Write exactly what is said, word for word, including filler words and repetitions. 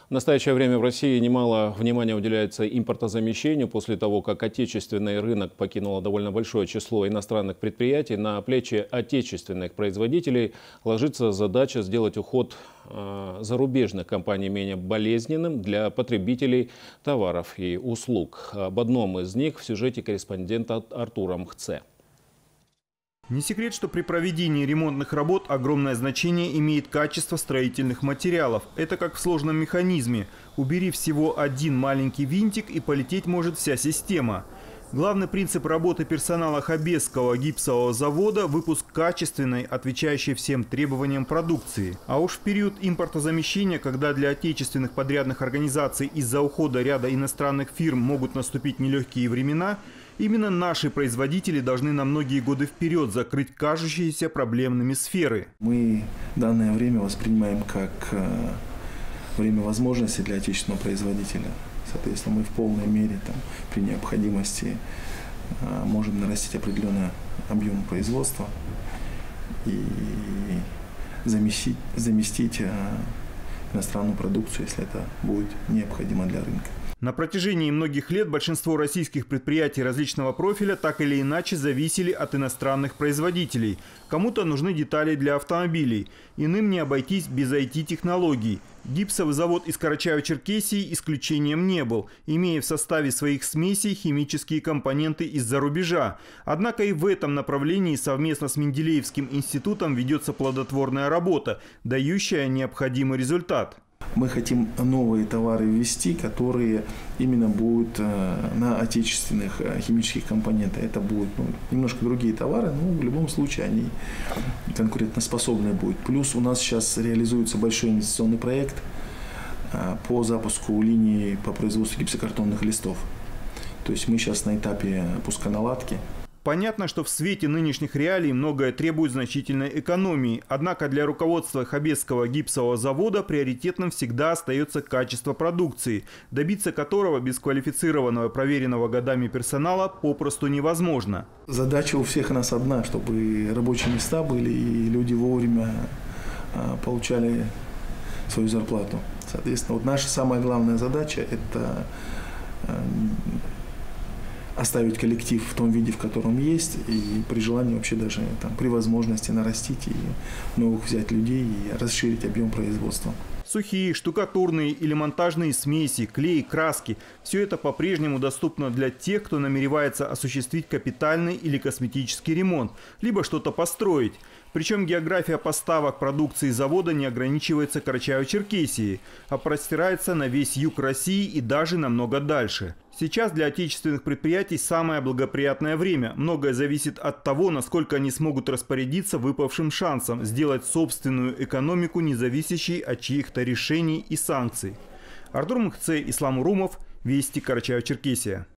В настоящее время в России немало внимания уделяется импортозамещению. После того, как отечественный рынок покинуло довольно большое число иностранных предприятий, на плечи отечественных производителей ложится задача сделать уход э, зарубежных компаний менее болезненным для потребителей товаров и услуг. Об одном из них в сюжете корреспондента Артура Мхце. Не секрет, что при проведении ремонтных работ огромное значение имеет качество строительных материалов. Это как в сложном механизме. Убери всего один маленький винтик, и полететь может вся система. Главный принцип работы персонала Хабесского гипсового завода – выпуск качественной, отвечающей всем требованиям продукции. А уж в период импортозамещения, когда для отечественных подрядных организаций из-за ухода ряда иностранных фирм могут наступить нелегкие времена, именно наши производители должны на многие годы вперед закрыть кажущиеся проблемными сферы. Мы данное время воспринимаем как время возможностей для отечественного производителя. Соответственно, мы в полной мере там, при необходимости можем нарастить определенный объем производства и заместить, заместить иностранную продукцию, если это будет необходимо для рынка. На протяжении многих лет большинство российских предприятий различного профиля так или иначе зависели от иностранных производителей. Кому-то нужны детали для автомобилей, иным не обойтись без ай ти-технологий. Гипсовый завод из Карачаево-Черкесии исключением не был, имея в составе своих смесей химические компоненты из-за рубежа. Однако и в этом направлении совместно с Менделеевским институтом ведется плодотворная работа, дающая необходимый результат. Мы хотим новые товары ввести, которые именно будут на отечественных химических компонентах. Это будут ну, немножко другие товары, но в любом случае они конкурентоспособны будут. Плюс у нас сейчас реализуется большой инвестиционный проект по запуску линии по производству гипсокартонных листов. То есть мы сейчас на этапе пусконаладки. Понятно, что в свете нынешних реалий многое требует значительной экономии. Однако для руководства Хабесского гипсового завода приоритетным всегда остается качество продукции, добиться которого без квалифицированного, проверенного годами персонала попросту невозможно. Задача у всех нас одна, чтобы рабочие места были и люди вовремя получали свою зарплату. Соответственно, вот наша самая главная задача – это оставить коллектив в том виде, в котором есть, и при желании вообще даже там, при возможности нарастить и новых взять людей и расширить объем производства. Сухие, штукатурные или монтажные смеси, клей, краски – все это по-прежнему доступно для тех, кто намеревается осуществить капитальный или косметический ремонт, либо что-то построить. Причем география поставок продукции завода не ограничивается Карачаево-Черкесией, а простирается на весь юг России и даже намного дальше. Сейчас для отечественных предприятий самое благоприятное время. Многое зависит от того, насколько они смогут распорядиться выпавшим шансом сделать собственную экономику, не зависящей от чьих-то решений и санкций. Артур Мхце, Ислам Урумов, Вести, Карачаево-Черкесия.